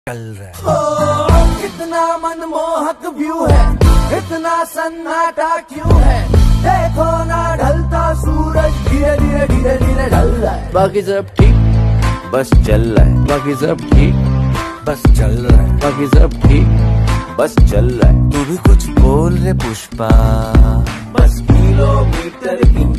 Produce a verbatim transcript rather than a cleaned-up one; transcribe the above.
चल रहा है। ओ, कितना मनमोहक व्यू है, इतना सन्नाटा क्यों है, देखो ना ढलता सूरज धीरे धीरे धीरे धीरे ढल रहा है। बाकी सब ठीक बस चल रहा है, बाकी सब ठीक बस चल रहा है, बाकी सब ठीक बस चल रहा है। तू भी कुछ बोल रे पुष्पा। बस किलोमीटर की